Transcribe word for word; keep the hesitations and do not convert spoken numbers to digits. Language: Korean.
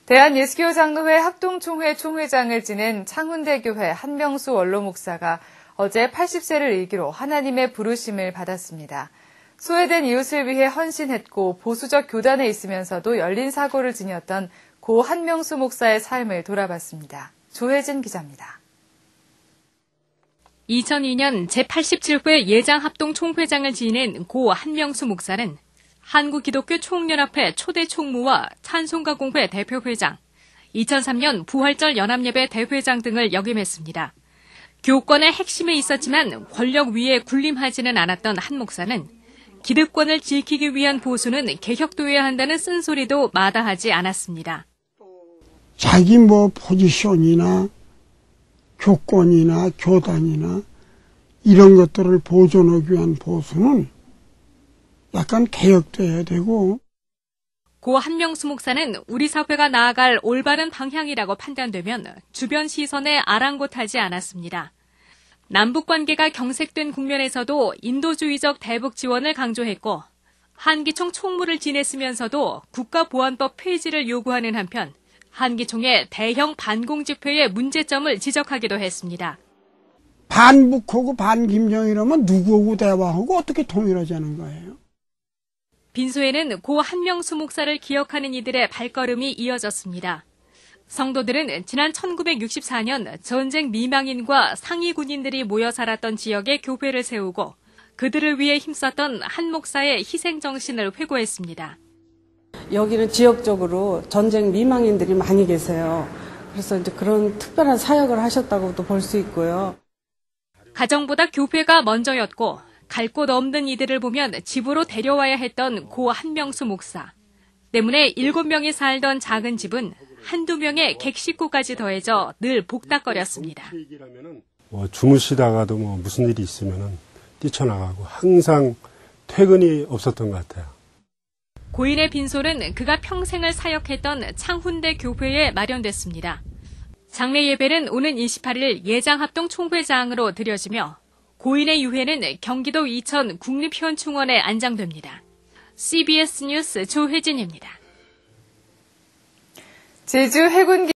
대한예수교장로회 합동총회 총회장을 지낸 창훈대교회 한명수 원로 목사가 어제 팔십 세를 일기로 하나님의 부르심을 받았습니다. 소외된 이웃을 위해 헌신했고 보수적 교단에 있으면서도 열린 사고를 지녔던 고 한명수 목사의 삶을 돌아봤습니다. 조혜진 기자입니다. 이천이 년 제팔십칠 회 예장합동총회장을 지낸 고 한명수 목사는 한국기독교총연합회 초대 총무와 찬송가공회 대표회장, 이천삼 년 부활절 연합예배 대회장 등을 역임했습니다. 교권의 핵심에 있었지만 권력 위에 군림하지는 않았던 한 목사는 기득권을 지키기 위한 보수는 개혁되어야 한다는 쓴소리도 마다하지 않았습니다. 자기 뭐 포지션이나 교권이나 교단이나 이런 것들을 보존하기 위한 보수는 약간 개혁돼야 되고. 고 한명수 목사는 우리 사회가 나아갈 올바른 방향이라고 판단되면 주변 시선에 아랑곳하지 않았습니다. 남북관계가 경색된 국면에서도 인도주의적 대북 지원을 강조했고 한기총 총무를 지냈으면서도 국가보안법 폐지를 요구하는 한편 한기총의 대형 반공 집회의 문제점을 지적하기도 했습니다. 반북하고 반김정이라면 누구하고 대화하고 어떻게 통일하자는 거예요? 빈소에는 고 한명수 목사를 기억하는 이들의 발걸음이 이어졌습니다. 성도들은 지난 천구백육십사 년 전쟁 미망인과 상위 군인들이 모여 살았던 지역에 교회를 세우고 그들을 위해 힘썼던 한 목사의 희생 정신을 회고했습니다. 여기는 지역적으로 전쟁 미망인들이 많이 계세요. 그래서 이제 그런 특별한 사역을 하셨다고도 볼 수 있고요. 가정보다 교회가 먼저였고 갈 곳 없는 이들을 보면 집으로 데려와야 했던 고 한명수 목사. 때문에 일곱 명이 살던 작은 집은 한두 명의 객식구까지 더해져 늘 복닥거렸습니다. 뭐 주무시다가도 뭐 무슨 일이 있으면 뛰쳐나가고 항상 퇴근이 없었던 것 같아요. 고인의 빈소는 그가 평생을 사역했던 창훈대 교회에 마련됐습니다. 장례 예배는 오는 이십팔 일 예장합동총회장으로 드려지며 고인의 유해는 경기도 이천 국립현충원에 안장됩니다. 씨비에스 뉴스 조혜진입니다. 제주 해군